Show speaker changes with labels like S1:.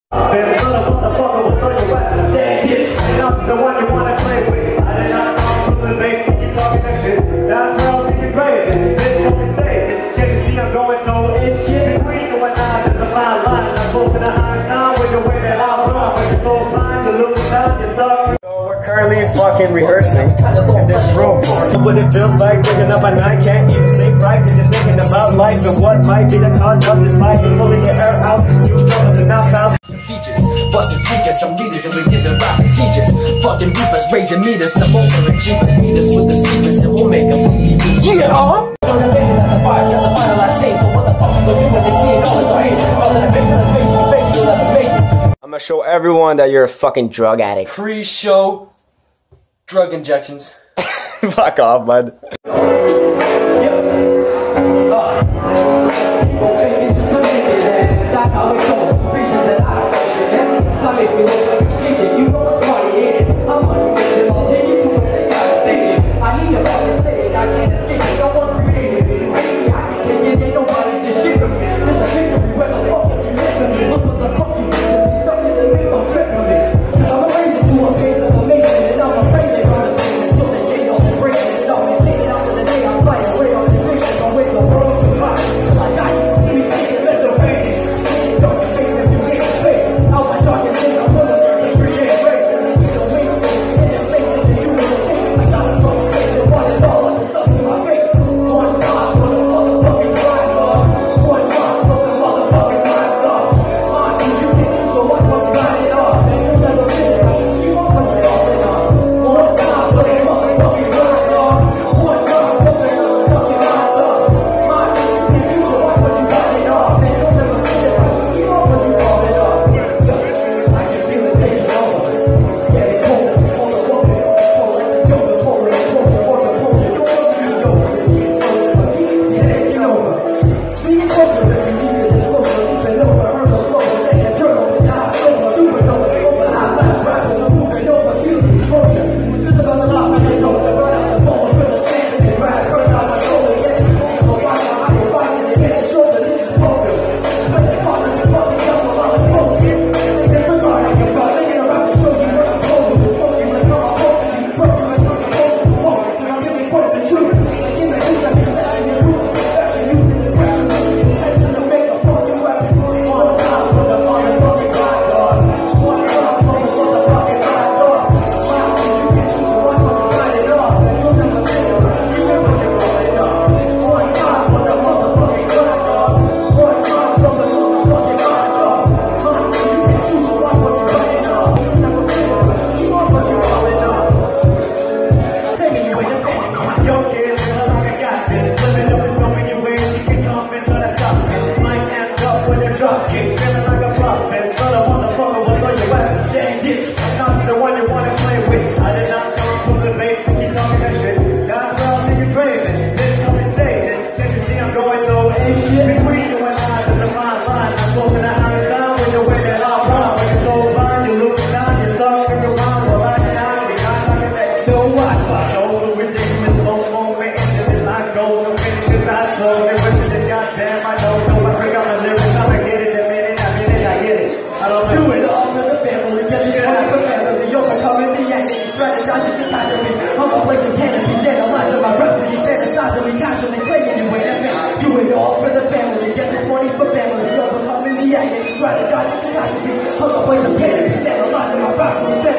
S1: The one you wanna play with. I did not come from the base. Keep talking that shit. That's where I'm thinking great. Bitch, don't be safe. Can't you see I'm going so in shit? Between you and I, there's a fine line. I'm close to the high now with the way that I run. When you're so blind, you look down, you're stuck. So we're currently fucking rehearsing in this room. What it feels like waking up at night, can't even sleep right. Cause you're thinking about life and what might be the cause of this fight. You're pulling your hair out, you know to not found.
S2: Features, busting speakers, some leaders, and we give them rapid seizures. Fucking beepers, raising meters, some overachievers. Meet us with the sleepers, and we'll make them believers. Yeah! So the basic at the bars, got the finalized state. So what the fuck you gonna do when they see it all? It's right here. All in the basement, let's face it, you fake it, you'll never make it.
S1: I'm gonna show everyone that you're a fucking drug addict.
S2: Pre-show drug injections.
S1: Fuck off, bud.
S2: Strategizing catastrophes, I'm gonna play some cannabis, analyzing my rocks and